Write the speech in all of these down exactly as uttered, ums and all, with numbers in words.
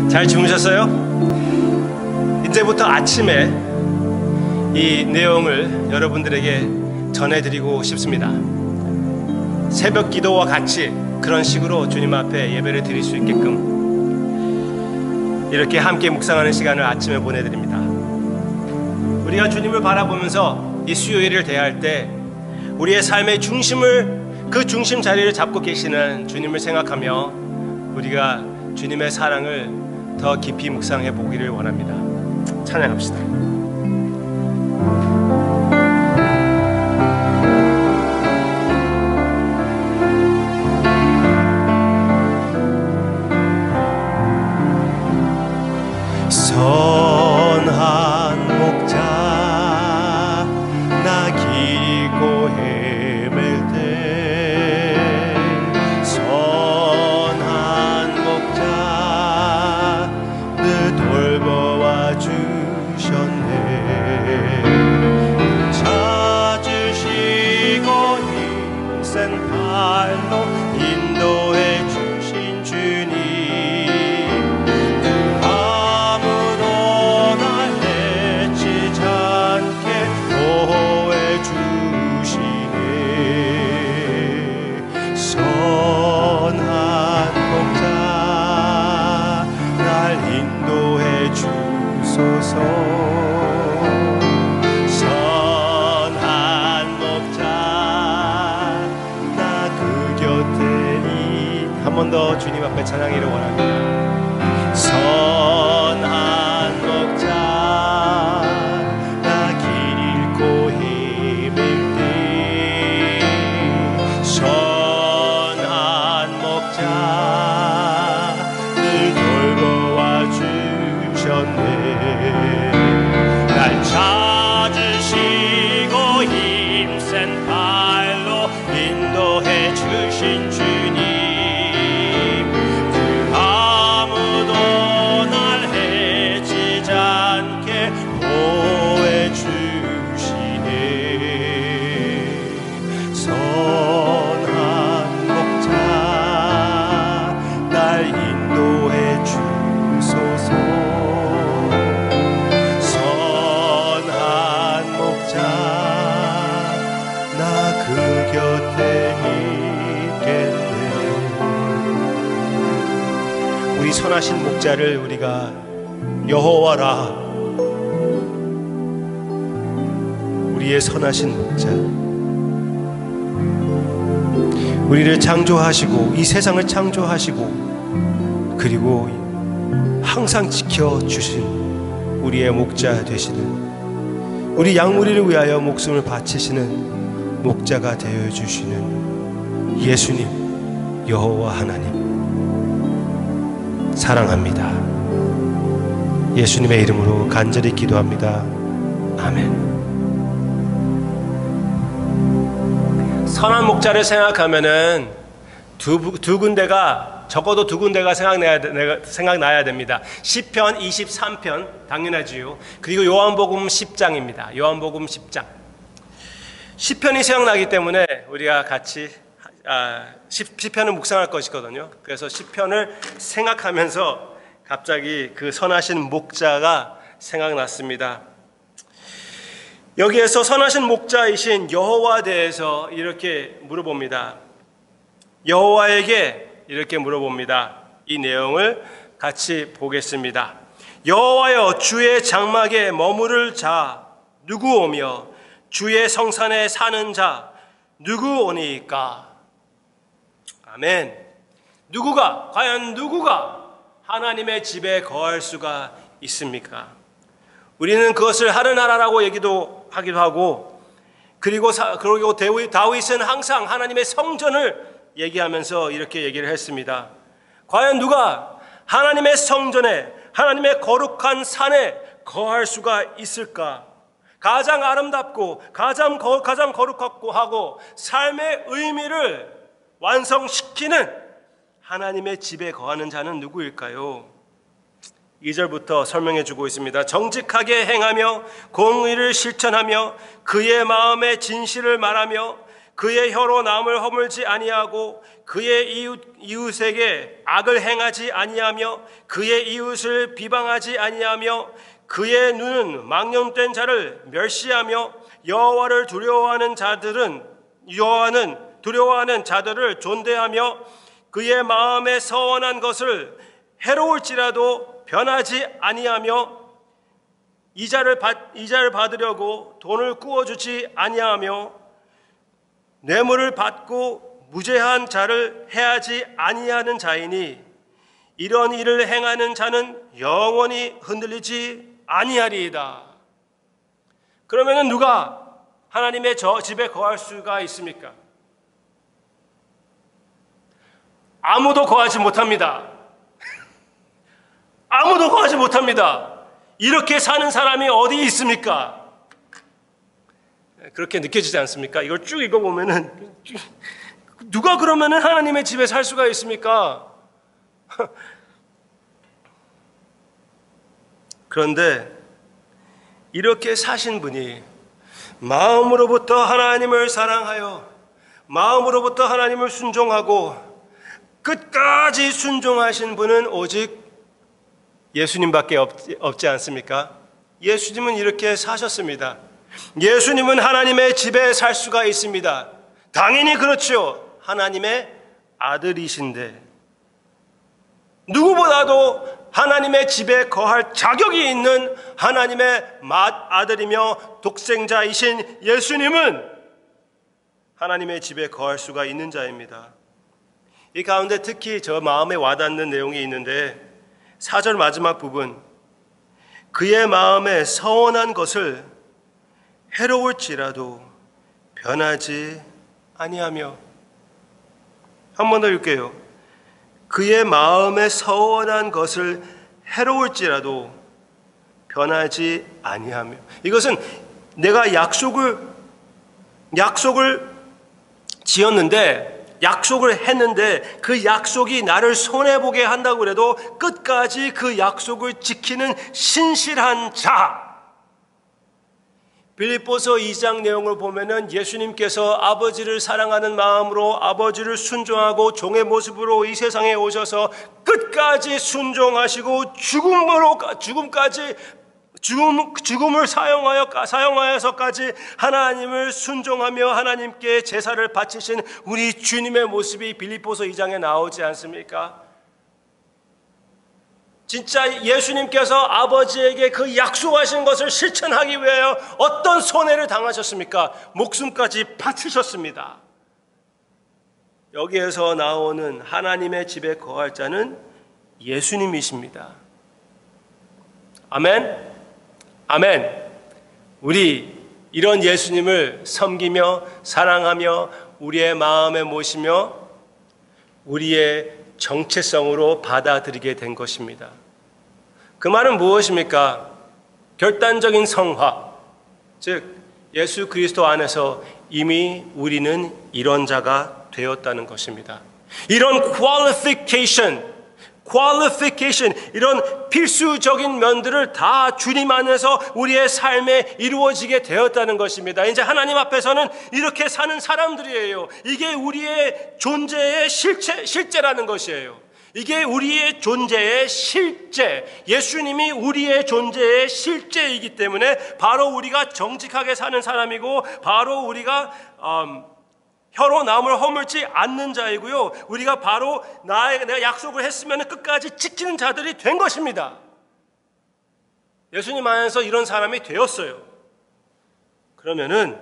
잘 주무셨어요? 이제부터 아침에 이 내용을 여러분들에게 전해드리고 싶습니다. 새벽 기도와 같이 그런 식으로 주님 앞에 예배를 드릴 수 있게끔 이렇게 함께 묵상하는 시간을 아침에 보내드립니다. 우리가 주님을 바라보면서 이 수요일을 대할 때 우리의 삶의 중심을, 그 중심 자리를 잡고 계시는 주님을 생각하며 우리가 주님의 사랑을 더 깊이 묵상해 보기를 원합니다. 찬양합시다. 선한 목자 나 길고 헤맬 때 선한 목자 늘 돌보아 주셨네. 찾으시고 힘센 발로 인도해 주신 주님, 선한 목자 나 그 곁에 이 한 번 더 주님 앞에 찬양하기를 원합니다. 선한 목자 나 길 잃고 헤맬 때 선한 목자 늘 돌보아 주셨네. 날 찾으시고 힘센 발로 인도해 주신 주님, 그 아무도 날 해치지 않게 보호해 주시네. 선한 목자 날 인도해 주소서. 그 곁에 있겠네. 우리 선하신 목자를 우리가 여호와라, 우리의 선하신 목자, 우리를 창조하시고 이 세상을 창조하시고 그리고 항상 지켜주신 우리의 목자 되시는, 우리 양무리를 위하여 목숨을 바치시는 목자가 되어 주시는 예수님, 여호와 하나님 사랑합니다. 예수님의 이름으로 간절히 기도합니다. 아멘. 선한 목자를 생각하면은 두, 두 군데가, 적어도 두 군데가 생각나야, 생각나야 됩니다. 시편 이십삼 편 당연하지요. 그리고 요한복음 십 장입니다. 요한복음 십 장. 시편이 생각나기 때문에 우리가 같이 아, 시편을 묵상할 것이거든요. 그래서 시편을 생각하면서 갑자기 그 선하신 목자가 생각났습니다. 여기에서 선하신 목자이신 여호와에 대해서 이렇게 물어봅니다. 여호와에게 이렇게 물어봅니다. 이 내용을 같이 보겠습니다. 여호와여, 주의 장막에 머무를 자 누구 오며 주의 성산에 사는 자 누구 오니까? 아멘. 누구가, 과연 누구가 하나님의 집에 거할 수가 있습니까? 우리는 그것을 하늘나라라고 얘기도 하기도 하고, 그리고 그리고 다윗은 항상 하나님의 성전을 얘기하면서 이렇게 얘기를 했습니다. 과연 누가 하나님의 성전에, 하나님의 거룩한 산에 거할 수가 있을까? 가장 아름답고 가장, 거, 가장 거룩하고 하고 삶의 의미를 완성시키는 하나님의 집에 거하는 자는 누구일까요? 이 절부터 설명해 주고 있습니다. 정직하게 행하며 공의를 실천하며 그의 마음의 진실을 말하며 그의 혀로 남을 허물지 아니하고 그의 이웃, 이웃에게 악을 행하지 아니하며 그의 이웃을 비방하지 아니하며 그의 눈은 망령된 자를 멸시하며 여호와를 두려워하는 자들은 여호와는 두려워하는 자들을 존대하며 그의 마음에 서원한 것을 해로울지라도 변하지 아니하며 이자를, 받, 이자를 받으려고 돈을 꾸어주지 아니하며 뇌물을 받고 무죄한 자를 해하지 아니하는 자이니 이런 일을 행하는 자는 영원히 흔들리지 아니하리이다. 그러면은 누가 하나님의 저 집에 거할 수가 있습니까? 아무도 거하지 못합니다. 아무도 거하지 못합니다. 이렇게 사는 사람이 어디 있습니까? 그렇게 느껴지지 않습니까? 이걸 쭉 읽어보면은 누가 그러면은 하나님의 집에 살 수가 있습니까? 그런데 이렇게 사신 분이 마음으로부터 하나님을 사랑하여 마음으로부터 하나님을 순종하고 끝까지 순종하신 분은 오직 예수님밖에 없지 않습니까? 예수님은 이렇게 사셨습니다. 예수님은 하나님의 집에 살 수가 있습니다. 당연히 그렇죠. 하나님의 아들이신데 누구보다도 하나님의 집에 거할 자격이 있는 하나님의 맏아들이며 독생자이신 예수님은 하나님의 집에 거할 수가 있는 자입니다. 이 가운데 특히 저 마음에 와닿는 내용이 있는데 사 절 마지막 부분, 그의 마음에 서원한 것을 해로울지라도 변하지 아니하며. 한 번 더 읽게요. 그의 마음에 서원한 것을 해로울지라도 변하지 아니하며. 이것은 내가 약속을 약속을 지었는데 약속을 했는데 그 약속이 나를 손해보게 한다고 해도 끝까지 그 약속을 지키는 신실한 자. 빌립보서 이 장 내용을 보면은 예수님께서 아버지를 사랑하는 마음으로 아버지를 순종하고 종의 모습으로 이 세상에 오셔서 끝까지 순종하시고 죽음으로 죽음까지 죽음, 죽음을 사용하여, 사용하여서까지 하나님을 순종하며 하나님께 제사를 바치신 우리 주님의 모습이 빌립보서 이 장에 나오지 않습니까? 진짜 예수님께서 아버지에게 그 약속하신 것을 실천하기 위하여 어떤 손해를 당하셨습니까? 목숨까지 바치셨습니다. 여기에서 나오는 하나님의 집에 거할 자는 예수님이십니다. 아멘. 아멘. 우리 이런 예수님을 섬기며 사랑하며 우리의 마음에 모시며 우리의 정체성으로 받아들이게 된 것입니다. 그 말은 무엇입니까? 결단적인 성화, 즉 예수 그리스도 안에서 이미 우리는 이런 자가 되었다는 것입니다. 이런 qualification, qualification, 이런 필수적인 면들을 다 주님 안에서 우리의 삶에 이루어지게 되었다는 것입니다. 이제 하나님 앞에서는 이렇게 사는 사람들이에요. 이게 우리의 존재의 실체, 실제라는 것이에요. 이게 우리의 존재의 실제, 예수님이 우리의 존재의 실제이기 때문에 바로 우리가 정직하게 사는 사람이고 바로 우리가 음, 혀로 남을 허물지 않는 자이고요. 우리가 바로 나의, 내가 약속을 했으면 끝까지 지키는 자들이 된 것입니다. 예수님 안에서 이런 사람이 되었어요. 그러면은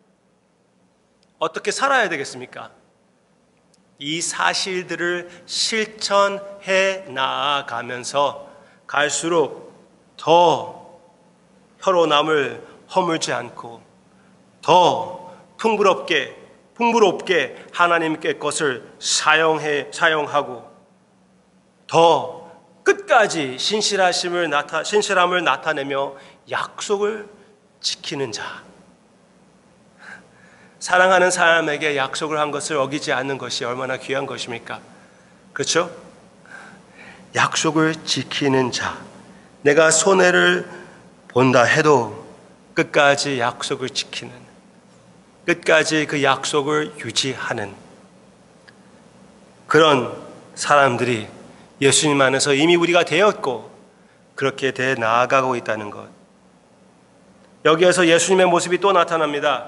어떻게 살아야 되겠습니까? 이 사실들을 실천해 나아가면서 갈수록 더 혀로 남을 허물지 않고 더 풍부럽게 풍부롭게 하나님께 것을 사용해 사용하고 더 끝까지 신실하심을 나타 신실함을 나타내며 약속을 지키는 자. 사랑하는 사람에게 약속을 한 것을 어기지 않는 것이 얼마나 귀한 것입니까? 그렇죠? 약속을 지키는 자. 내가 손해를 본다 해도 끝까지 약속을 지키는. 끝까지 그 약속을 유지하는 그런 사람들이 예수님 안에서 이미 우리가 되었고 그렇게 돼 나아가고 있다는 것. 여기에서 예수님의 모습이 또 나타납니다.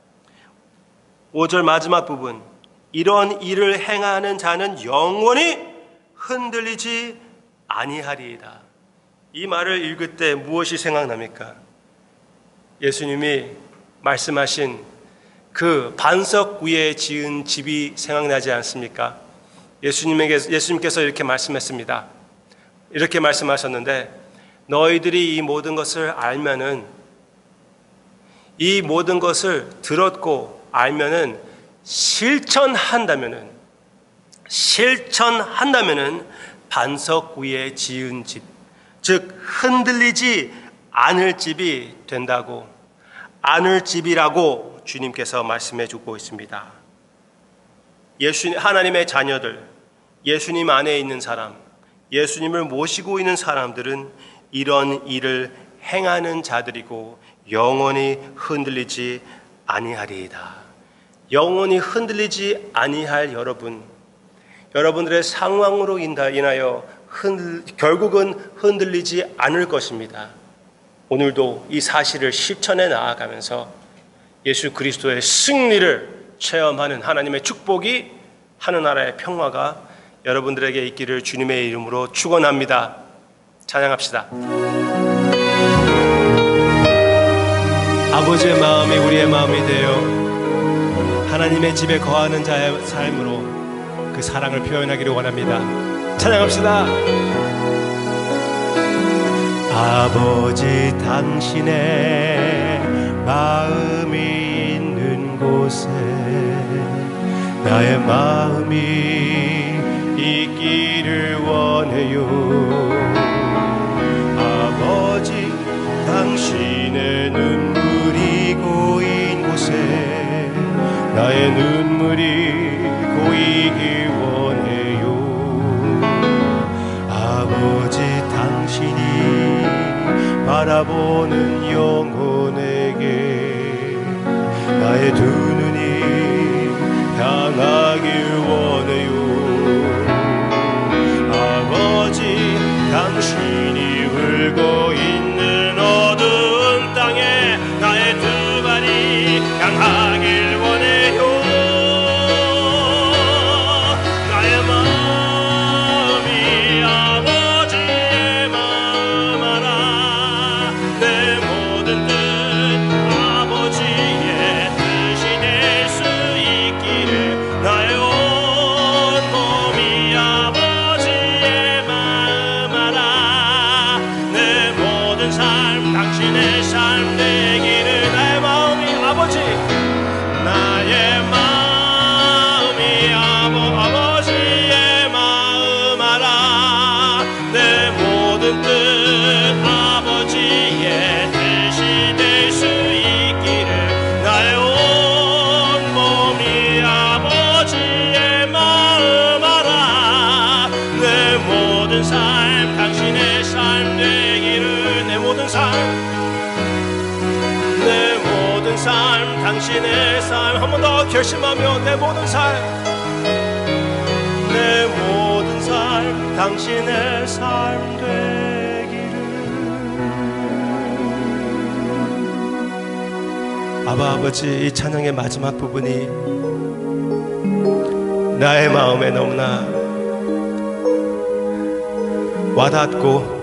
오 절 마지막 부분, 이런 일을 행하는 자는 영원히 흔들리지 아니하리이다. 이 말을 읽을 때 무엇이 생각납니까? 예수님이 말씀하신 그 반석 위에 지은 집이 생각나지 않습니까? 예수님에게, 예수님께서 이렇게 말씀했습니다. 이렇게 말씀하셨는데, 너희들이 이 모든 것을 알면은, 이 모든 것을 들었고 알면은, 실천한다면은, 실천한다면은 반석 위에 지은 집, 즉 흔들리지 않을 집이 된다고, 않을 집이라고 주님께서 말씀해 주고 있습니다. 예수님, 하나님의 자녀들, 예수님 안에 있는 사람, 예수님을 모시고 있는 사람들은 이런 일을 행하는 자들이고 영원히 흔들리지 아니하리이다. 영원히 흔들리지 아니할 여러분, 여러분들의 상황으로 인하여 흔들, 결국은 흔들리지 않을 것입니다. 오늘도 이 사실을 실천해 나아가면서 예수 그리스도의 승리를 체험하는 하나님의 축복이, 하늘나라의 평화가 여러분들에게 있기를 주님의 이름으로 축원합니다. 찬양합시다. 아버지의 마음이 우리의 마음이 되어 하나님의 집에 거하는 자의 삶으로 그 사랑을 표현하기를 원합니다. 찬양합시다. 아버지 당신의 마음이 있는 곳에 나의 마음이 있기를 원해요. 아버지 당신의 눈물이 고인 곳에 나의 눈물이 고이길 원해요. 아버지 당신이 바라보는 영혼에게 나의 두 눈이 향하길 원해요. 아버지 당신이 울고 있는 어두운 땅에 나의 두 발이 향하길 원해요. 나의 마음이 아버지의 마음 알아. 내 모든 뜻 아버지의 뜻이 될 수 있기를 나의 온 몸이 아버지의 마음 알아. 내 모든 삶 당신의 삶 되기를 나의 마음이 아버지 나의 마음이 아버, 아버지의 마음 알아. 내 모든 뜻 아버지의 뜻이 될 수 있기를 나의 온 몸이 아버지의 마음 알아. 내 모든 삶 당신의 삶 되기를 내 모든 삶 내 모든 삶 당신의 삶 한 번 더 결심하며 내 모든 삶 내 모든 삶 당신의 삶 되기를. 아바 아버지, 이 찬양의 마지막 부분이 나의 마음에 너무나 와닿고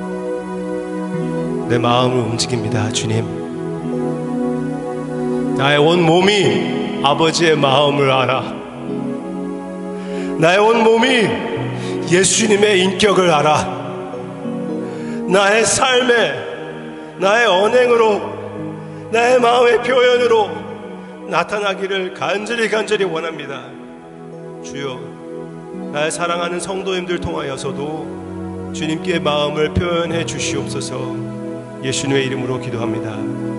내 마음을 움직입니다. 주님, 나의 온 몸이 아버지의 마음을 알아. 나의 온 몸이 예수님의 인격을 알아. 나의 삶에, 나의 언행으로, 나의 마음의 표현으로 나타나기를 간절히 간절히 원합니다. 주여, 나의 사랑하는 성도님들 통하여서도 주님께 마음을 표현해 주시옵소서. 예수님의 이름으로 기도합니다.